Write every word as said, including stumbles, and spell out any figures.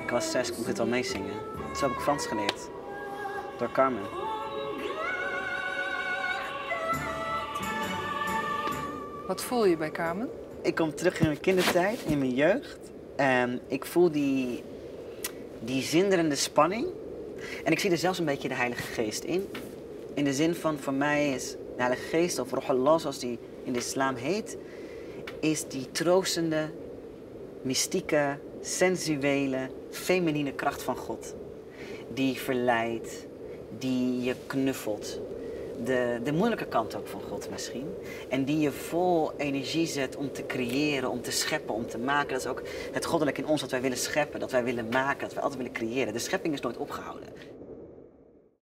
Ik was zes, ik mocht dit al meezingen. Zo heb ik Frans geleerd. Door Carmen. Wat voel je bij Carmen? Ik kom terug in mijn kindertijd, in mijn jeugd. En ik voel die, die zinderende spanning. En ik zie er zelfs een beetje de Heilige Geest in. In de zin van, voor mij is de Heilige Geest, of Ruh Allah zoals die in de islam heet, is die troostende, mystieke, sensuele, feminine kracht van God. Die verleidt, die je knuffelt. De, de moeilijke kant ook van God misschien. En die je vol energie zet om te creëren, om te scheppen, om te maken. Dat is ook het goddelijke in ons, dat wij willen scheppen, dat wij willen maken, dat wij altijd willen creëren. De schepping is nooit opgehouden.